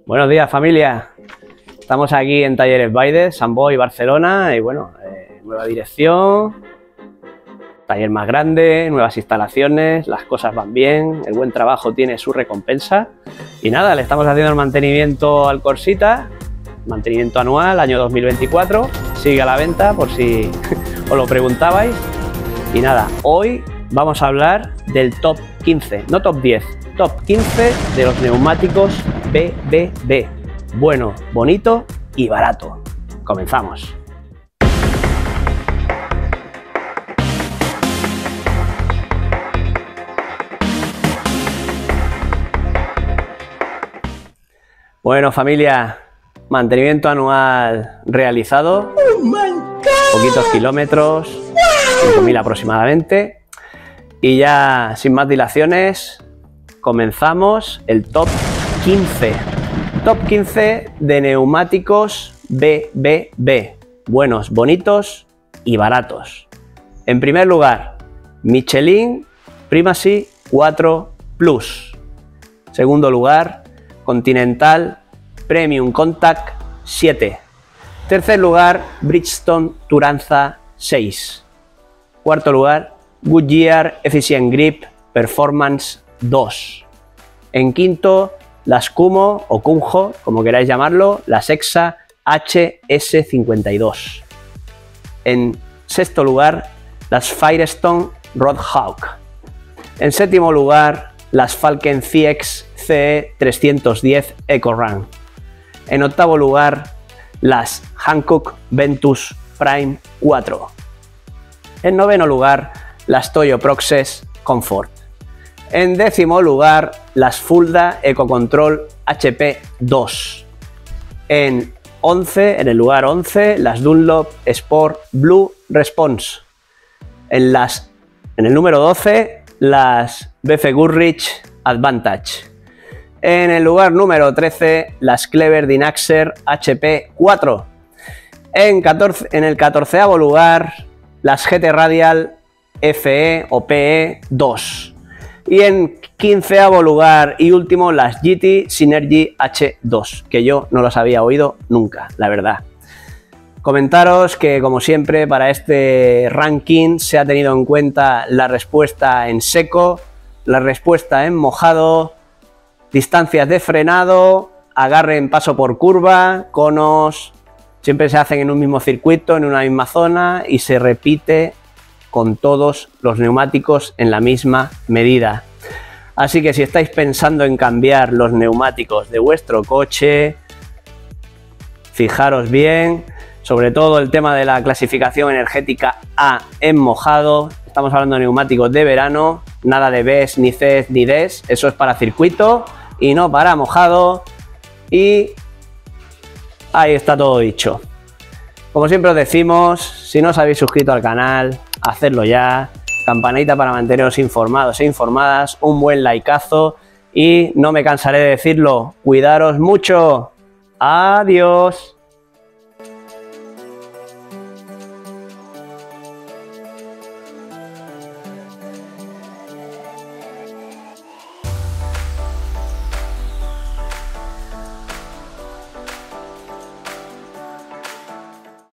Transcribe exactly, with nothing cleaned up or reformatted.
Buenos días, familia. Estamos aquí en Talleres Baides, Sant Boi, Barcelona, y bueno, eh, nueva dirección, taller más grande, nuevas instalaciones, las cosas van bien, el buen trabajo tiene su recompensa. Y nada, le estamos haciendo el mantenimiento al Corsita, mantenimiento anual, año dos mil veinticuatro, sigue a la venta por si os lo preguntabais. Y nada, hoy vamos a hablar del top quince, no top diez, top quince de los neumáticos B B B. Bueno, bonito y barato. Comenzamos. Bueno, familia, mantenimiento anual realizado, oh my God. Poquitos kilómetros, cinco mil aproximadamente. Y ya sin más dilaciones, comenzamos el top quince. Top quince de neumáticos B B B. Buenos, bonitos y baratos. En primer lugar, Michelin Primacy cuatro Plus. Segundo lugar, Continental Premium Contact siete. Tercer lugar, Bridgestone Turanza seis. Cuarto lugar, Goodyear Efficient Grip Performance dos. En quinto, las Kumho o Kumho, como queráis llamarlo, la Sexa H S cincuenta y dos. En sexto lugar, las Firestone Roadhawk. En séptimo lugar, las Falken C X C E trescientos diez EcoRun. En octavo lugar, las Hankook Ventus Prime cuatro. En noveno lugar, las Toyo Proxes Comfort. En décimo lugar, las Fulda EcoControl H P dos. En once, en el lugar once, las Dunlop Sport Blue Response. En, las, en el número doce, las B F Goodrich Advantage. En el lugar número trece, las Clever Dynaxer H P cuatro. En, catorce, en el catorceavo lugar, las G T Radial F E o P E dos. Y en quinceavo lugar y último, las G T Synergy H dos, que yo no los había oído nunca, la verdad. Comentaros que, como siempre, para este ranking se ha tenido en cuenta la respuesta en seco, la respuesta en mojado, distancias de frenado, agarre en paso por curva, conos, siempre se hacen en un mismo circuito, en una misma zona y se repite con todos los neumáticos en la misma medida. Así que si estáis pensando en cambiar los neumáticos de vuestro coche, fijaros bien, sobre todo el tema de la clasificación energética A en mojado. Estamos hablando de neumáticos de verano, nada de Bs, ni Cs, ni Ds, eso es para circuito y no para mojado. Y ahí está todo dicho. Como siempre os decimos, si no os habéis suscrito al canal, hacedlo ya, campanita para manteneros informados e informadas, un buen likeazo y no me cansaré de decirlo, cuidaros mucho. Adiós.